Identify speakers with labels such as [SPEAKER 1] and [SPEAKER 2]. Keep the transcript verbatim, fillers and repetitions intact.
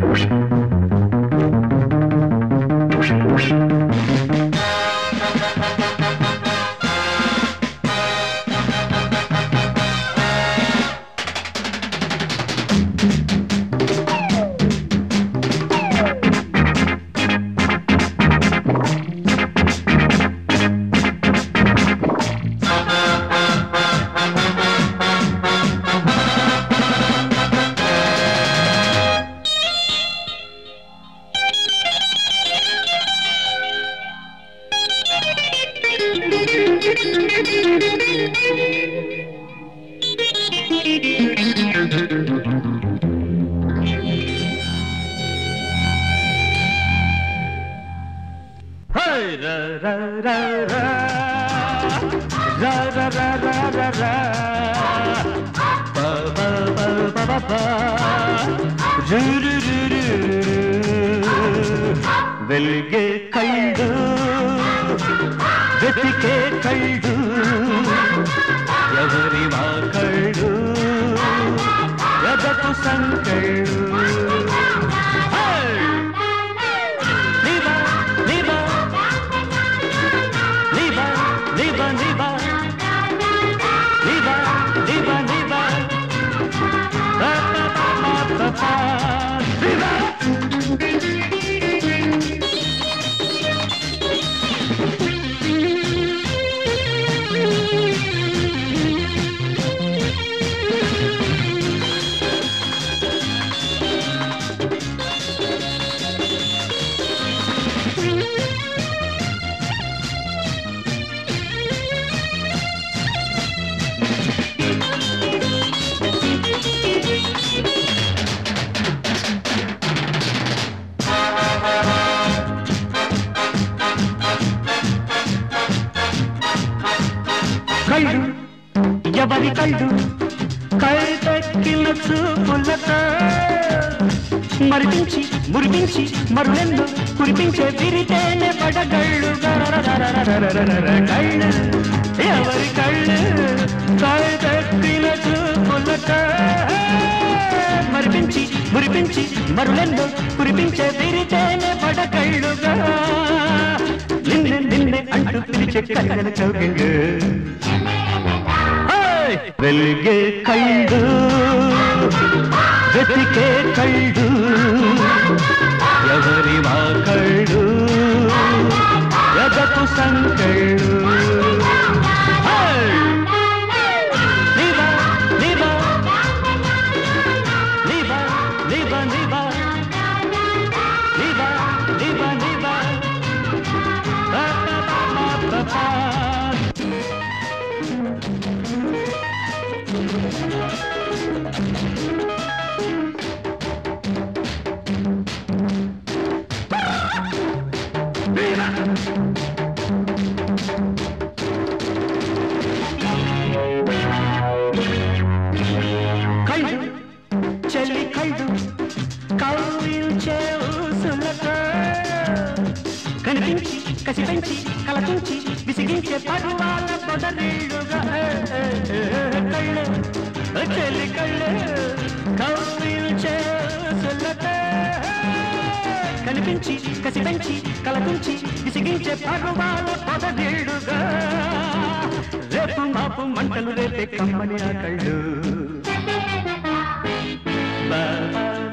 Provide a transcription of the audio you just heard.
[SPEAKER 1] వెలిగే కళ్ళు వెతికే కళ్ళు ఎవరి మా కళ్ళు ఎదకు సంకళ్ళు కళ్ళు ఎవరి కళ్ళు కళ్ళెక్కిన చూపులతో మరిపించి మురిపించి మరులెందు కురిపించే విరితేనే పడగళ్ళు కళ్ళు ఎవరి కళ్ళు కళ్ళెక్కిన చూపులతో మరిపించి మురిపించి మరులెందు కురిపించే విరితేనే పడగళ్ళుగా నిన్నే నిన్నే అంటూ పిలిచే కళ్ళ చౌకిళ్ళు వెలిగే కళ్ళు వెతికే కళ్ళు ఎవరి మా కళ్ళు ఎదకు సంకళ్ళు కళ్ళు చెల్లి కళ్ళు కౌలించే ఊసులతో కనిపించి కసి పెంచి కలతుంచి విసిగించే పరువాల పొదరీళ్ళుగా కళ్ళు చెల్లి కళ్ళు కౌలించే ఊసులతో కనిపించి కసి పెంచి కలతుంచి విసిగించే పరువాల పొదరీళ్ళుగా రేపు మాపు మంటలు రేపే కమ్మని ఆ కళ్ళు